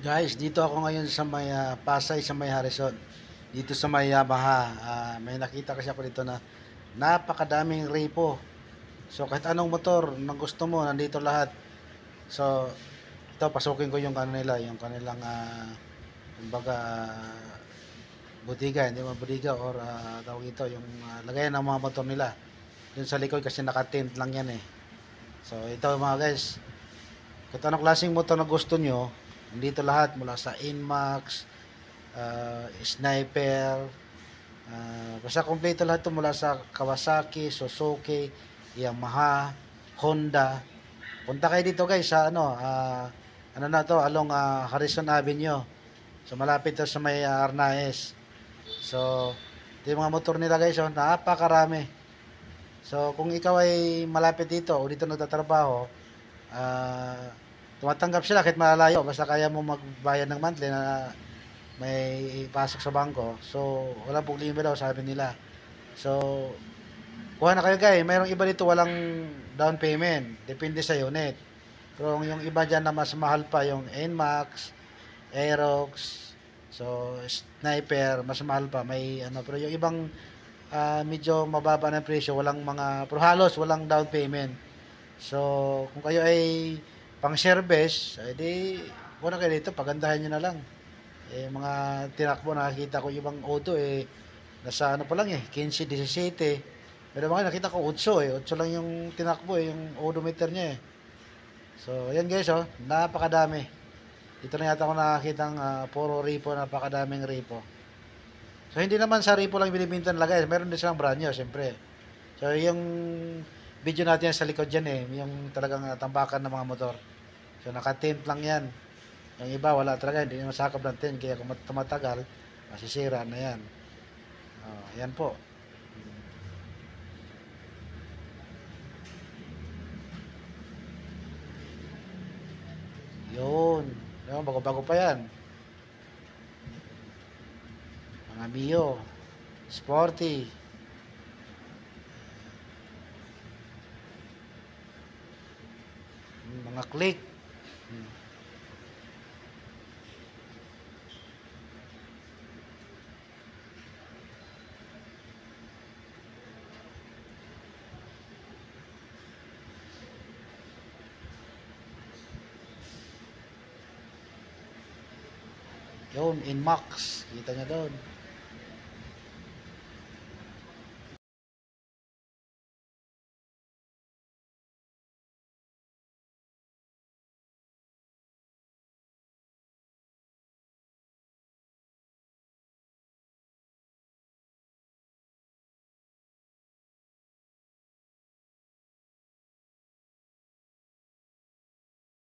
Guys, dito ako ngayon sa may Pasay, sa may Harrison. Dito sa may Yamaha. May nakita kasi ako dito na napakadaming repo. So kahit anong motor na gusto mo, nandito lahat. So ito, pasukin ko yung kanila, yung kanilang kumbaga budiga, hindi mo budiga or tawag ito, yung lagayan ng mga motor nila. Dun sa likod kasi naka-tint lang yan eh. So ito mga guys, kahit anong klaseng motor na gusto nyo, nandito lahat mula sa Inmax, Sniper, basta kompleto lahat to mula sa Kawasaki, Suzuki, Yamaha, Honda. Punta kayo dito guys sa ano na to, along Harrison Avenue. So malapit to sa may Arnaez. So ito yung mga motor nila guys, oh, napakarami. So kung ikaw ay malapit dito o dito nagtatrabaho, tumatanggap sila kahit malalayo basta kaya mo magbayad ng monthly na may pasok sa bangko. So walang problema daw, sabi nila. So kuha na kayo guys. Mayroong iba dito walang down payment, depende sa unit. Pero yung iba dyan na mas mahal pa, yung Nmax, Aerox, so Sniper, mas mahal pa, may ano. Pero yung ibang medyo mababa ng presyo, walang mga, pero halos walang down payment. So kung kayo ay pang service, edi muna kayo dito, pagandahan nyo na lang. Mga tinakbo, nakakita ko ibang auto nasa ano pa lang 15, 17. Pero mga nakita ko 8 8 lang yung tinakbo yung odometer niya. So ayan guys, oh, napakadami. Dito na yata ako nakakitang puro repo, napakadaming repo. So hindi naman sa repo lang binibinta nila guys, meron din silang brand new, siyempre. So yung video natin sa likod dyan yung talagang tambakan ng mga motor. So naka-tint lang yan. Yung iba wala talaga, hindi naman sakop ng tint, kaya kung tumatagal, masisira na yan. Yan po. Yun. Yun, bago-bago pa yan. Mga Mio, Sporty. Mga Click. Yun, Inmax. Kita nyo doon.